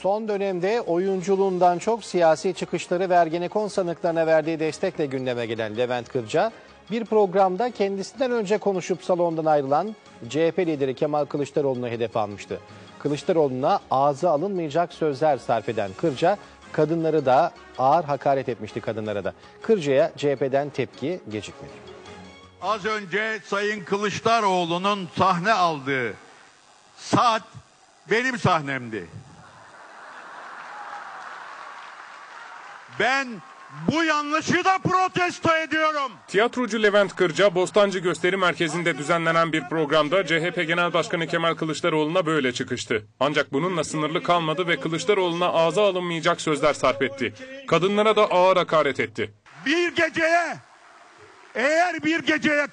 Son dönemde oyunculuğundan çok siyasi çıkışları ve Ergenekon sanıklarına verdiği destekle gündeme gelen Levent Kırca, bir programda kendisinden önce konuşup salondan ayrılan CHP lideri Kemal Kılıçdaroğlu'nu hedef almıştı. Kılıçdaroğlu'na ağza alınmayacak sözler sarf eden Kırca, kadınları da ağır hakaret etmişti kadınlara da. Kırca'ya CHP'den tepki gecikmedi. Az önce Sayın Kılıçdaroğlu'nun sahne aldığı saat benim sahnemdi. Ben bu yanlışı da protesto ediyorum. Tiyatrocu Levent Kırca, Bostancı Gösteri Merkezi'nde düzenlenen bir programda CHP Genel Başkanı Kemal Kılıçdaroğlu'na böyle çıkıştı. Ancak bununla sınırlı kalmadı ve Kılıçdaroğlu'na ağza alınmayacak sözler sarf etti. Kadınlara da ağır hakaret etti. Eğer bir geceye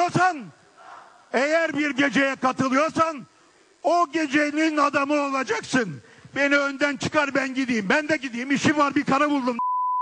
katılıyorsan o gecenin adamı olacaksın. Beni önden çıkar, ben gideyim. Ben de gideyim, işim var, bir kara buldum.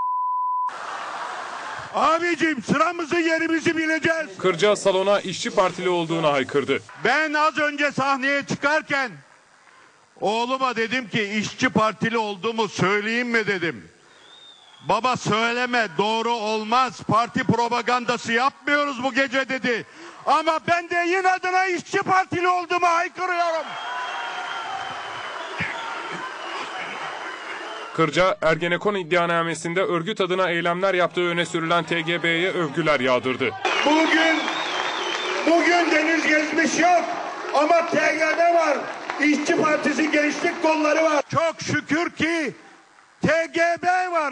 Abicim, sıramızı yerimizi bileceğiz. Kırca salona İşçi Partili olduğunu haykırdı. Ben az önce sahneye çıkarken oğluma dedim ki İşçi Partili olduğumu söyleyeyim mi dedim. Baba söyleme, doğru olmaz, parti propagandası yapmıyoruz bu gece dedi. Ama ben de yine adına İşçi Partili olduğumu haykırıyorum. Kırca, Ergenekon iddianamesinde örgüt adına eylemler yaptığı öne sürülen TGB'ye övgüler yağdırdı. Bugün deniz gezmiş yok ama TGB var. İşçi Partisi gençlik kolları var. Çok şükür ki TGB var,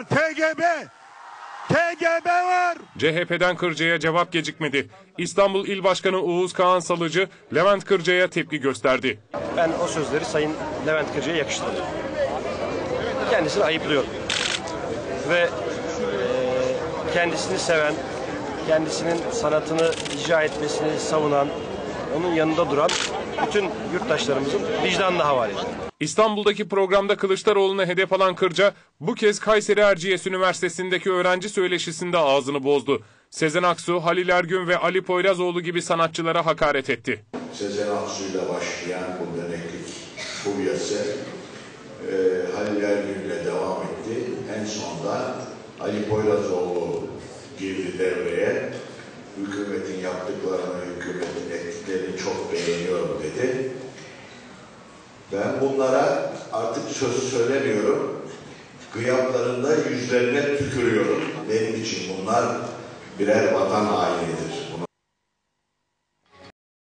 TGB var. CHP'den Kırca'ya cevap gecikmedi. İstanbul İl Başkanı Oğuz Kağan Salıcı, Levent Kırca'ya tepki gösterdi. Ben o sözleri Sayın Levent Kırca'ya yakıştırdım. Kendisini ayıplıyorum. Ve kendisini seven, kendisinin sanatını icra etmesini savunan, onun yanında duran bütün yurttaşlarımızın vicdanına havale ediyorum. İstanbul'daki programda Kılıçdaroğlu'na hedef alan Kırca, bu kez Kayseri Erciyes Üniversitesi'ndeki öğrenci söyleşisinde ağzını bozdu. Sezen Aksu, Halil Ergün ve Ali Poyrazoğlu gibi sanatçılara hakaret etti. Sezen Aksu'yla başlayan bu döneklik furyası Halil Ergün'le devam etti. En sonunda Ali Poyrazoğlu girdi devreye. Hükümetin yaptıklarını, hükümetin ettiklerini çok beğeniyorum dedi. Ben bunlara artık söz söylemiyorum. Gıyaplarında yüzlerine tükürüyorum. Benim için bunlar birer vatan hainidir.